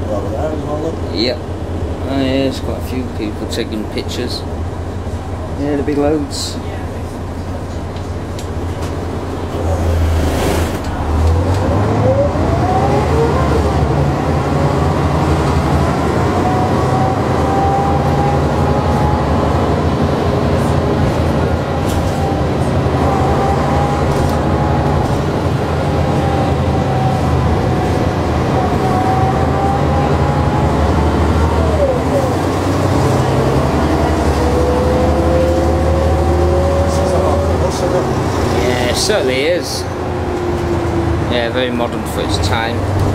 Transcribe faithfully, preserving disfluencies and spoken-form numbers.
over there as well. Look. Yep. Oh yeah, there's quite a few people taking pictures. Yeah, there'll be loads. Certainly is. Yeah, very modern for its time.